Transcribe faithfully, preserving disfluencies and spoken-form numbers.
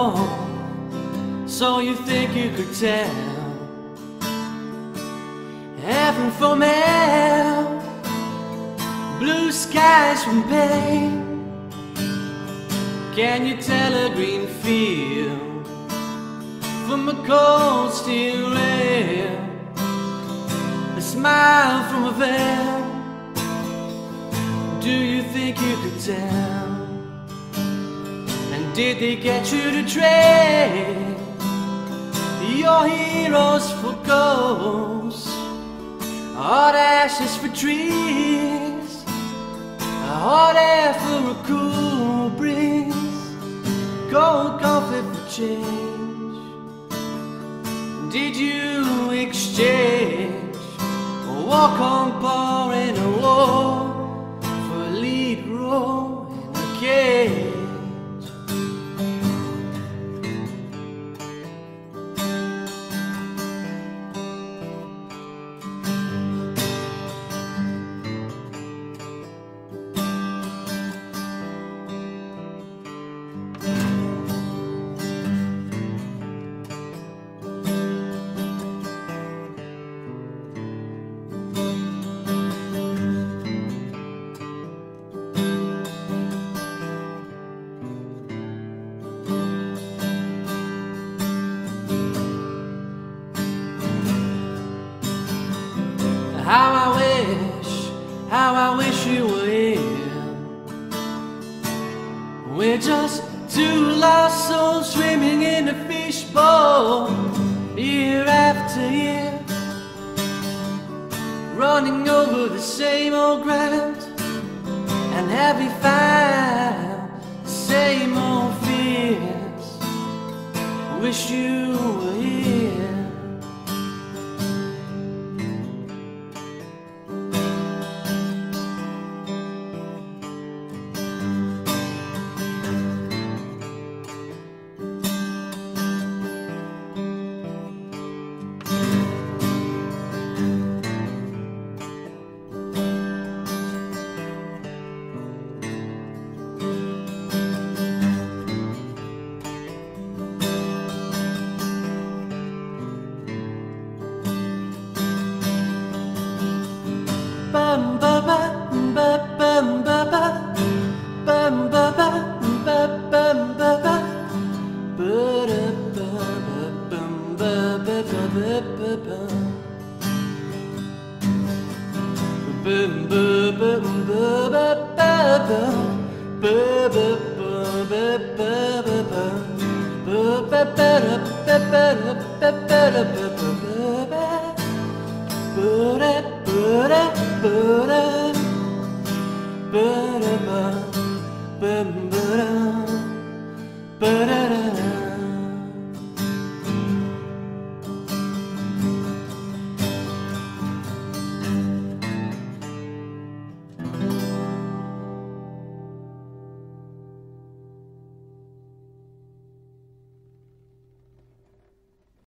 So you think you could tell heaven from hell, blue skies from pain? Can you tell a green field from a cold steel rail, a smile from a veil? Do you think you could tell? And did they get you to trade your heroes for ghosts, hot ashes for trees, hot air for a cool breeze, cold coffee for change? Did you exchange a walk on par in a war for a lead role in a cage? How I wish, how I wish you were here. We're just two lost souls swimming in a fishbowl, year after year, running over the same old ground, and have we found the same old fears? Wish you were here. Bum ba ba ba bum ba ba bum ba ba ba bum ba ba ba da ba ba bum ba ba ba ba ba ba bum ba ba ba ba ba ba ba ba ba ba ba ba ba ba ba da ba ba da ba ba da ba ba ba ba ba ba ba ba ba